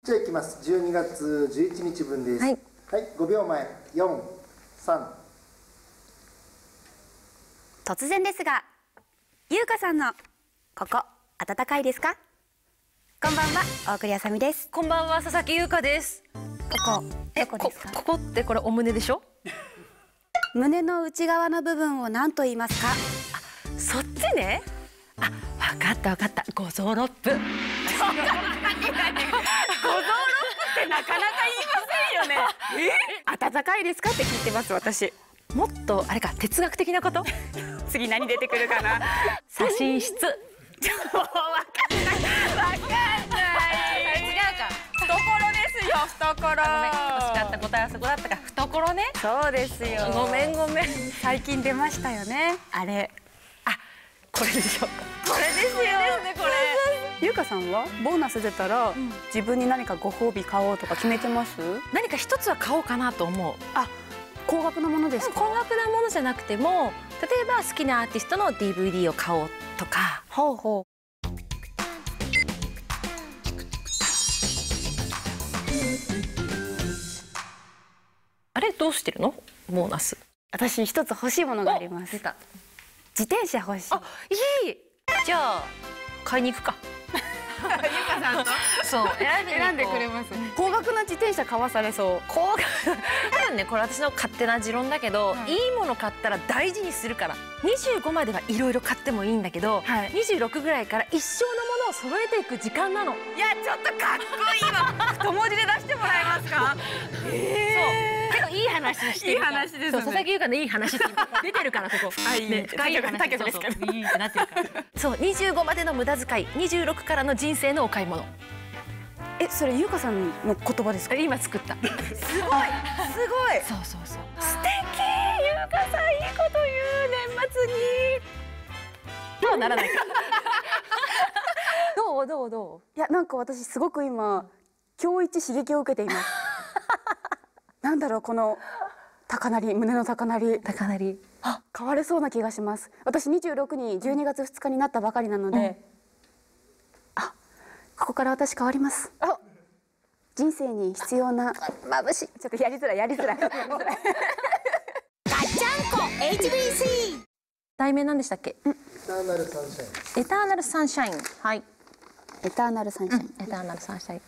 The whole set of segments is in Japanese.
じゃあいきます。12月11日分です。はい、5秒前。4、3。 突然ですが、優香さんのここ暖かいですか？こんばんは、大栗あさみです。 こんばんは、佐々木優香です。 ここどこですか？ ここってこれお胸でしょ？ 胸の内側の部分を何と言いますか？ あ、そっちね。あ、わかったわかった。五臓六腑。五臓六腑ってなかなか言いませんよね。 暖かいですかって聞いてます、私。 もっとあれか、哲学的なこと？ 次何出てくるかな。 左心室。 わかんない。 違うか。 懐ですよ、懐。 ごめん、欲しかった答えはそこだったか。懐ね。 そうですよ。 ごめんごめん。 最近出ましたよね、あれ。 あ、これでしょうか。 これですよね、これ。優香さんはボーナス出たら、自分に何かご褒美買おうとか決めてます？ 何か一つは買おうかなと思う。 あ、高額なものですか？ 高額なものじゃなくても、例えば好きなアーティストの DVD を買おうとか。 ほうほう。 あれどうしてるの？ボーナス。 私一つ欲しいものがあります。 出た。 自転車欲しい。 あ、いい。じゃあ買いに行くか。 優香さんと。 そう、 選んでくれます。高額な自転車買わされそう。 高額。多分ね、これ私の勝手な持論だけど、いいもの買ったら大事にするから。25まではいろいろ買ってもいいんだけど、26ぐらいから一生のものを揃えていく時間なの。 いや、ちょっとかっこいいわ。太文字で出してもらえますか？ そう。結構いい話してる。 いい話ですね。 佐々木優香のいい話って出てるからここ。 ね、 深い話ですけど。 いいってなってるから。そう、25までの無駄遣い、26からの人生のお買い物。 それ優香さんの言葉ですか？ 今作った。すごい、すごい。そうそうそう。素敵、優香さんいいこと言う、年末に。どうならないか。どう。 いや、なんか私すごく今今日一刺激を受けています。なんだろう、この高鳴り、胸の高鳴り。 高鳴り。 変われそうな気がします。私26に12月2日になったばかりなので、ここから私変わります。人生に必要な眩しい。ちょっとやりづらい。ガッチャンコ HBC。 題名なんでしたっけ？ エターナルサンシャイン。 エターナルサンシャイン。はい。 エターナルサンシャイン。 エターナルサンシャイン。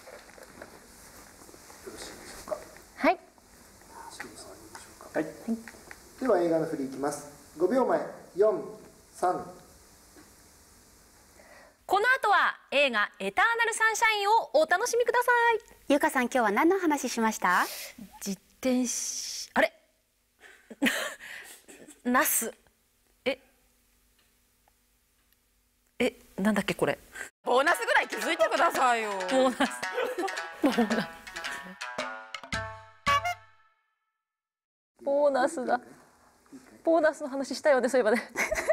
はい。 はい。では映画の振りいきます。5秒前。4、3。 この後は映画エターナルサンシャインをお楽しみください。 優香さん、今日は何の話しました？ 自転車、あれナス。なんだっけこれ。 ボーナスぐらい気づいてくださいよ。 ボーナス。ボーナスだ。ボーナスの話したよね、そういえばね。